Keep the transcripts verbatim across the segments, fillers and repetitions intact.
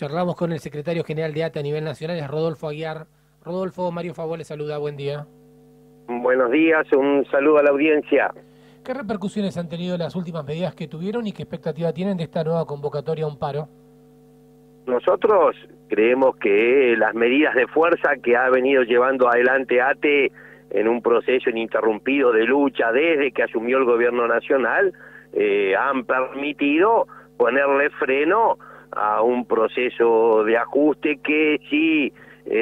Charlamos con el secretario general de A T E a nivel nacional, es Rodolfo Aguiar. Rodolfo, Mario Favor le saluda, buen día. Buenos días, un saludo a la audiencia. ¿Qué repercusiones han tenido las últimas medidas que tuvieron y qué expectativa tienen de esta nueva convocatoria a un paro? Nosotros creemos que las medidas de fuerza que ha venido llevando adelante A T E en un proceso ininterrumpido de lucha desde que asumió el gobierno nacional eh, han permitido ponerle freno a un proceso de ajuste que si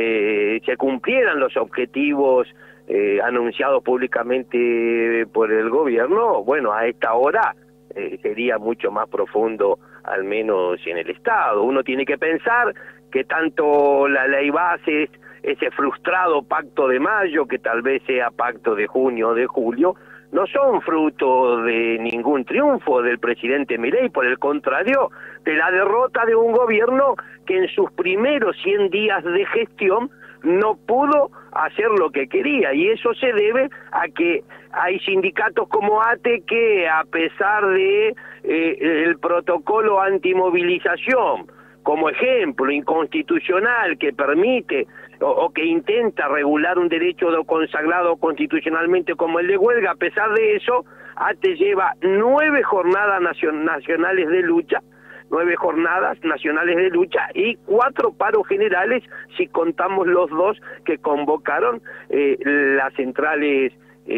eh, se cumplieran los objetivos eh, anunciados públicamente por el gobierno, bueno, a esta hora eh, sería mucho más profundo, al menos en el Estado. Uno tiene que pensar que tanto la ley bases, ese frustrado pacto de mayo, que tal vez sea pacto de junio o de julio, no son fruto de ningún triunfo del presidente Milei, por el contrario, de la derrota de un gobierno que en sus primeros cien días de gestión no pudo hacer lo que quería, y eso se debe a que hay sindicatos como A T E que, a pesar de eh, el protocolo antimovilización, como ejemplo inconstitucional que permite o, o que intenta regular un derecho consagrado constitucionalmente como el de huelga, a pesar de eso, A T E lleva nueve jornadas nacion nacionales de lucha, nueve jornadas nacionales de lucha y cuatro paros generales, si contamos los dos que convocaron eh, las centrales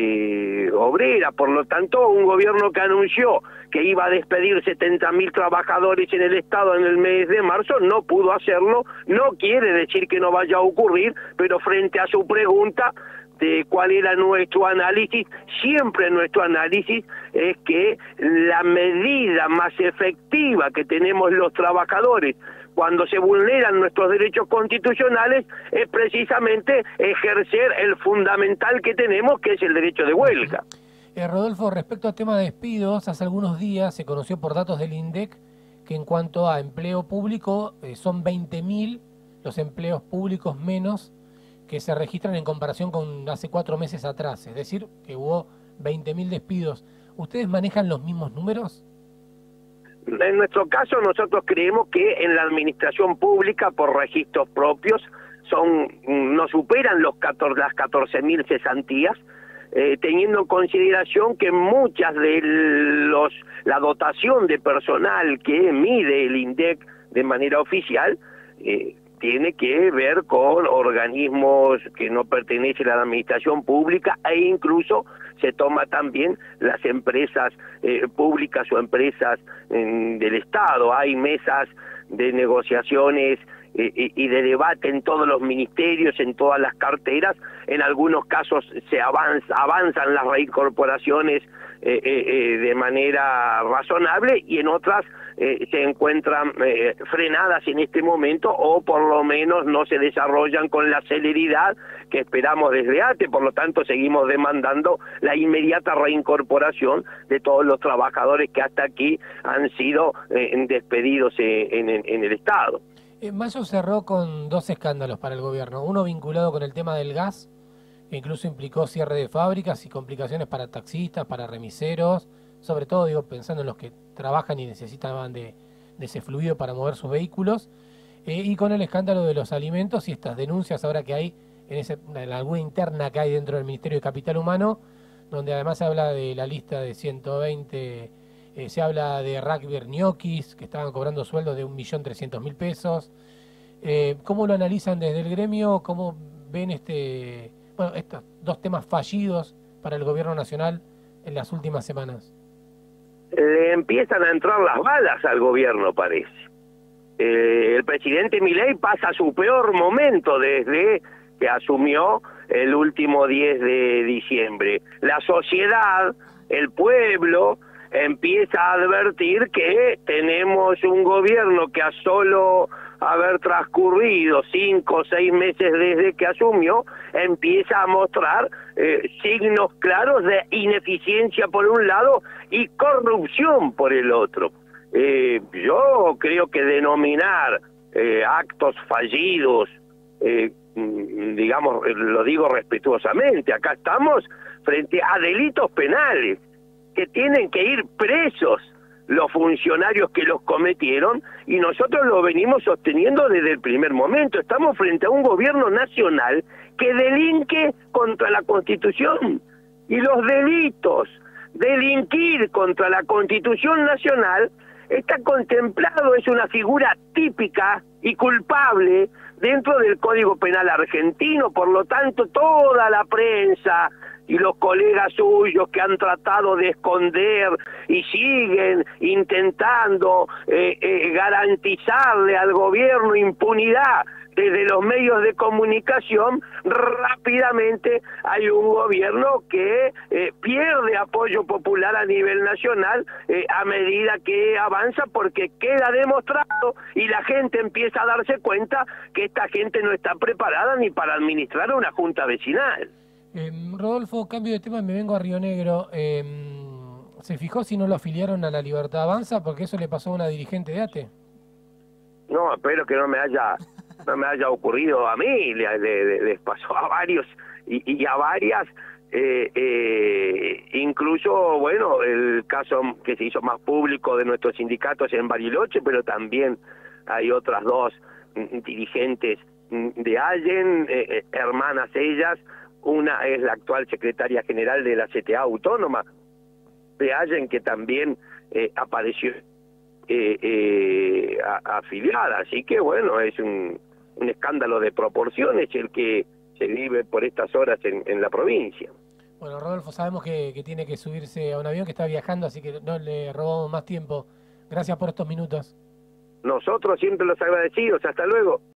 eh, obreras. Por lo tanto, un gobierno que anunció que iba a despedir setenta mil trabajadores en el Estado en el mes de marzo, no pudo hacerlo. No quiere decir que no vaya a ocurrir, pero frente a su pregunta de cuál era nuestro análisis, siempre nuestro análisis es que la medida más efectiva que tenemos los trabajadores cuando se vulneran nuestros derechos constitucionales es precisamente ejercer el fundamental que tenemos, que es el derecho de huelga. Eh, Rodolfo, respecto al tema de despidos, hace algunos días se conoció por datos del INDEC que en cuanto a empleo público eh, son veinte mil los empleos públicos menos que se registran en comparación con hace cuatro meses atrás, es decir, que hubo veinte mil despidos. ¿Ustedes manejan los mismos números? En nuestro caso, nosotros creemos que en la administración pública, por registros propios, son no superan los catorce, las catorce mil cesantías, eh, teniendo en consideración que muchas de los la dotación de personal que mide el INDEC de manera oficial eh, tiene que ver con organismos que no pertenecen a la administración pública, e incluso se toma también las empresas eh, públicas o empresas eh, del Estado. Hay mesas de negociaciones eh, y de debate en todos los ministerios, en todas las carteras. En algunos casos se avanza, avanzan las reincorporaciones eh, eh, de manera razonable, y en otras eh, se encuentran eh, frenadas en este momento, o por lo menos no se desarrollan con la celeridad que esperamos desde A T E. Por lo tanto, seguimos demandando la inmediata reincorporación de todos los trabajadores que hasta aquí han sido eh, despedidos eh, en, en, en el Estado. Eh, Mayo cerró con dos escándalos para el gobierno, uno vinculado con el tema del gas, que incluso implicó cierre de fábricas y complicaciones para taxistas, para remiseros, sobre todo digo pensando en los que trabajan y necesitaban de, de ese fluido para mover sus vehículos, eh, y con el escándalo de los alimentos y estas denuncias ahora que hay en, ese, en alguna interna que hay dentro del Ministerio de Capital Humano, donde además se habla de la lista de ciento veinte, eh, se habla de rugby ñoquis que estaban cobrando sueldos de un millón trescientos mil pesos. Eh, ¿Cómo lo analizan desde el gremio? ¿Cómo ven este, bueno, estos dos temas fallidos para el gobierno nacional en las últimas semanas? Le empiezan a entrar las balas al gobierno, parece. Eh, el presidente Milei pasa su peor momento desde que asumió el último diez de diciembre. La sociedad, el pueblo, empieza a advertir que tenemos un gobierno que a solo haber transcurrido cinco o seis meses desde que asumió, empieza a mostrar eh, signos claros de ineficiencia por un lado y corrupción por el otro. Eh, yo creo que denominar eh, actos fallidos, eh, digamos, lo digo respetuosamente, acá estamos frente a delitos penales que tienen que ir presos los funcionarios que los cometieron, y nosotros lo venimos sosteniendo desde el primer momento. Estamos frente a un gobierno nacional que delinque contra la Constitución, y los delitos, delinquir contra la Constitución Nacional, está contemplado, es una figura típica y culpable dentro del Código Penal argentino. Por lo tanto, toda la prensa y los colegas suyos que han tratado de esconder y siguen intentando eh, eh, garantizarle al gobierno impunidad desde los medios de comunicación, rápidamente hay un gobierno que eh, pierde apoyo popular a nivel nacional eh, a medida que avanza, porque queda demostrado y la gente empieza a darse cuenta que esta gente no está preparada ni para administrar una junta vecinal. Eh, Rodolfo, cambio de tema, me vengo a Río Negro. Eh, ¿Se fijó si no lo afiliaron a la Libertad Avanza? Porque eso le pasó a una dirigente de ATE. No, espero que no me haya no me haya ocurrido a mí, le, le, les pasó a varios y, y a varias, eh, eh, incluso, bueno, el caso que se hizo más público de nuestros sindicatos en Bariloche, pero también hay otras dos dirigentes de Allen, eh, hermanas ellas. Una es la actual secretaria general de la C T A Autónoma de Allen, que también eh, apareció eh, eh, a, afiliada. Así que bueno, es un, un escándalo de proporciones el que se vive por estas horas en, en la provincia. Bueno, Rodolfo, sabemos que, que tiene que subirse a un avión, que está viajando, así que no le robamos más tiempo. Gracias por estos minutos. Nosotros siempre los agradecidos. Hasta luego.